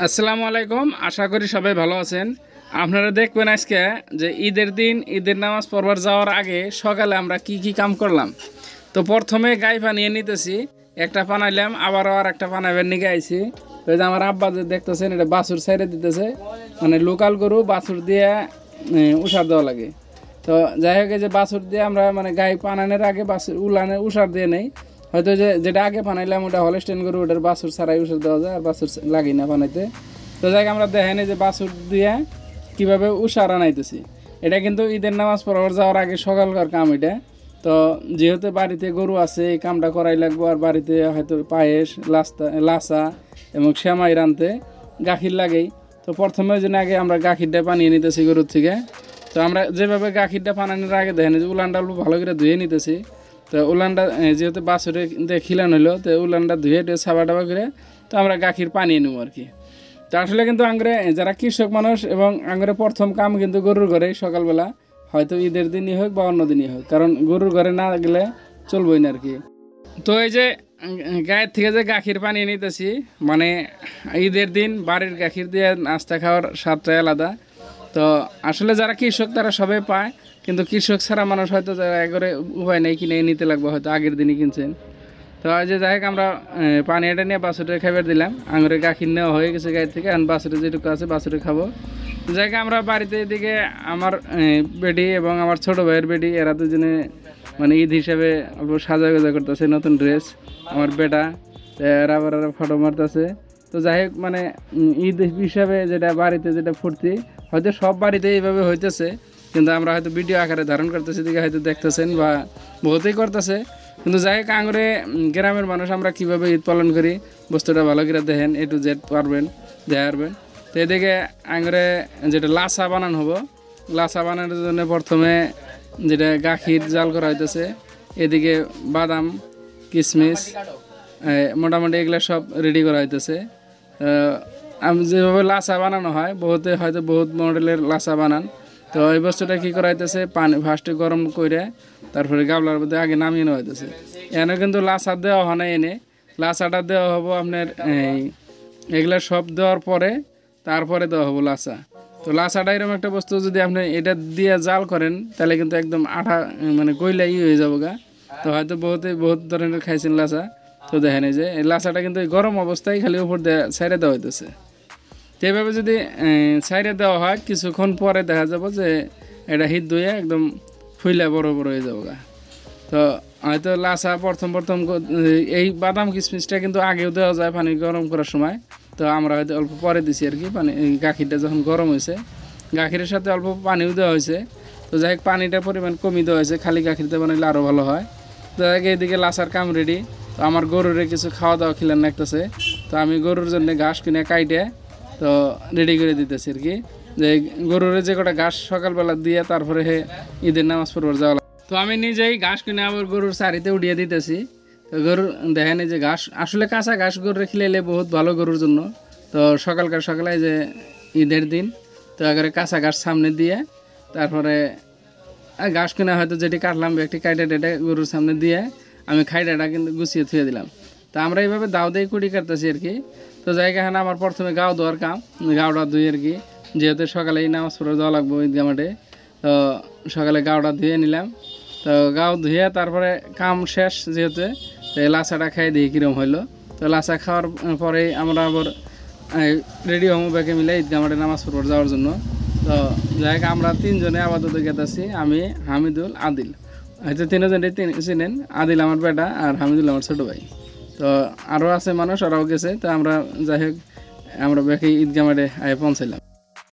আসসালামু আলাইকুম। আশা করি সবাই ভালো আছেন। আপনারা দেখবেন আজকে যে ঈদের দিন ঈদের নামাজ পড়বার যাওয়ার আগে সকালে আমরা কি কি কাম করলাম। তো প্রথমে গাই পানিয়ে নিতেছি, একটা পানাইলাম, আবারও আর একটা পানাইবার নিয়ে আইছি। তো এই যে আমার আব্বা যে দেখতেছেন, এটা বাছুর সাইডে দিতেছে, মানে লোকাল গরু বাছুর দিয়ে উষার দেওয়া লাগে। তো যাই হোক, যে বাছুর দিয়ে আমরা মানে গাই পানানোর আগে বাছুর উষার দিয়ে নেই। হয়তো যেটা আগে বানাইলাম ওটা হলস্টেইন গরু, ওটার বাছুর ছাড়াই উষার দেওয়া যায়, আর বাছুর লাগি না বানাইতে। তো যাই আমরা দেখেনি যে বাছুর দিয়ে কীভাবে উষার আনাইতেছি। এটা কিন্তু ঈদের নামাজ পড়াবার যাওয়ার আগে সকালকার কাম এটা। তো যেহেতু বাড়িতে গরু আছে, এই কামটা করাই লাগবো। আর বাড়িতে হয়তো পায়েস, লাসা এবং শ্যামাই রানতে গাখির লাগেই। তো প্রথমে ওই জন্য আগে আমরা গাখিরটা পানিয়ে নিতেছি গরুর থেকে। তো আমরা যেভাবে গাখিরটা পানানোর আগে দেখেন যে উলানটা ভালো করে ধুয়ে নিতেছি। তো উলানটা যেহেতু বাছুরে খিলানো হলো, তো উলানটা ধুয়ে সাবা টাবা করে তো আমরা গাখির পানিয়ে নেবো আর কি। তো আসলে কিন্তু আঙ্গরে যারা কৃষক মানুষ এবং আঙ্গরে প্রথম কাম কিন্তু গরুর ঘরে সকালবেলা, হয়তো ঈদের দিনই হোক বা অন্য দিনই হোক, কারণ গরুর ঘরে না গেলে চলবই না আর কি। তো এই যে গায়ের থেকে যে গাখির পানিয়ে নিতেছি, মানে ঈদের দিন বাড়ির গাখির দিয়ে নাস্তা খাওয়ার স্বাদটাই আলাদা। তো আসলে যারা কৃষক তারা সবাই পায়, কিন্তু কৃষক ছাড়া মানুষ হয়তো যারা একবারে উপায় নেই, কিনে নিতে লাগবে, হয়তো আগের দিনই কিনছেন। তো যে যাই হোক আমরা পানিটা নিয়ে বাছুরে খাবার দিলাম, আঙুরে গাখির নেওয়া হয়ে গেছে গায়ের থেকে। এখন বাছুরে যেটুকু আছে বাছুরে খাবো। যাই আমরা বাড়িতে এদিকে আমার বেডি এবং আমার ছোটো ভাইয়ের বেডি, এরা দুজনে মানে ঈদ হিসাবে সাজা গোজা করতেছে, নতুন ড্রেস। আমার বেটা এরা আবার ফটো মারতেছে। তো যাই হোক মানে ঈদ হিসাবে যেটা বাড়িতে যেটা ফুর্তি, হয়তো সব বাড়িতে এইভাবে হইতেছে, কিন্তু আমরা হয়তো ভিডিও আকারে ধারণ করতেছি দিকে হয়তো দেখতেছেন বা বহুতেই করতেছে। কিন্তু যাই হোক আঙুরে গ্রামের মানুষ আমরা কীভাবে ঈদ পালন করি বস্তুটা ভালো করে দেখেন, A to Z পারবেন পারবেন। তো এদিকে আঙুরে যেটা লাসা বানানো হবো, লাসা বানানোর জন্য প্রথমে যেটা গাখির জাল করা হইতেছে, এদিকে বাদাম কিশমিশ মোটামুটি এগুলো সব রেডি করা হইতেছে। যেভাবে লাসা বানানো হয়, বহুতে হয়তো বহুত মডেলের লাসা বানান। তো এই বস্তুটা কী করা হইতেছে, পানি ফার্স্টে গরম করে তারপরে গাবলার মধ্যে আগে নামিয়ে নেওয়া হইতেছে। এনে কিন্তু লাসা দেওয়া হয় না, এনে লাসাটা দেওয়া হবো আপনার এগুলা সব দেওয়ার পরে তারপরে দেওয়া হবো লাসা। তো লাসাটা এরকম একটা বস্তু, যদি আপনি এটা দিয়ে জাল করেন তাহলে কিন্তু একদম আঠা মানে কইলা হয়ে যাবো গা। তো হয়তো বহুত ধরনের খাইছেন লাসা। তো দেখেন এই যে এই লাসাটা কিন্তু গরম অবস্থায় খালি উপর দিয়ে ছাইড়ে দেওয়া হইতেছে। তো এইভাবে যদি ছাইড়ে দেওয়া হয়, কিছুক্ষণ পরে দেখা যাবো যে এটা হিট ধুয়ে একদম ফুইলা বড় বড় হয়ে যাবো গা। তো হয়তো লাসা প্রথম এই বাদাম কিশমিশটা কিন্তু আগেও দেওয়া যায় পানি গরম করার সময়। তো আমরা হয়তো অল্প পরে দিছি আর কি, পানি গাখিরটা যখন গরম হয়েছে, গাখিরের সাথে অল্প পানিও দেওয়া হয়েছে। তো যাই হোক পানিটার পরিমাণ কমই দেওয়া হয়েছে, খালি গাখিরতে বানাইলে আরও ভালো হয়। তো এদিকে লাসার কাম রেডি। তো আমার গরুরে কিছু খাওয়া দাওয়া খিলান লাগতেছে। তো আমি গরুর জন্য ঘাস কিনে কাইটে তো রেডি করে দিতেছি আর কি, যে গরুরে যে কটা ঘাস সকালবেলা দিয়ে তারপরে ঈদের নামাজ পড়বার যাওয়া। তো আমি নিজেই ঘাস কিনে আবার গরুর সারিতে উঠিয়ে দিতেছি। তো গরুর দেখেন এই যে ঘাস, আসলে কাঁচা ঘাস গরুরে খিলাইলে বহুত ভালো গরুর জন্য। তো সকালে যে ঈদের দিন, তো আগে কাঁচা ঘাস সামনে দিয়ে তারপরে ঘাস কিনে হয়তো যেটি কাটলাম একটি কাইটা টেটে গরুর সামনে দিয়ে আমি খাইটাটা কিন্তু গুছিয়ে থুয়ে দিলাম। তো আমরা এইভাবে দাও দিয়ে কুড়ি কাটতেছি আর কি। তো জায়গা এখানে আমার প্রথমে গাও ধোয়ার কাম, গাওটা ধুই আর কি, যেহেতু সকালেই নামাজ পড়ে যাওয়া লাগবো ঈদগা মাঠে। তো সকালে গাওটা ধুয়ে নিলাম। তো গাও ধুয়ে তারপরে কাম শেষ যেহেতু, তো লাচাটা খাই দিই কীরকম হইলো। তো লাচা খাওয়ার পরেই আমরা আবার রেডি হবো ব্যাগে মিলে ঈদগা মাঠে নামাজ পড়বার যাওয়ার জন্য। তো যাই হোক আমরা তিনজনে আপাতত গেতেছি, আমি হামিদুল আদিল, হয়তো তিনজনে চিনেন। আদিল আমার বেটা আর হামিদুল আমার ছোটো ভাই। তো আরও আছে মানুষ, ওরাও গেছে। তো আমরা যাই হোক আমরা ব্যাগে ঈদগা মাঠে পৌঁছাইলাম।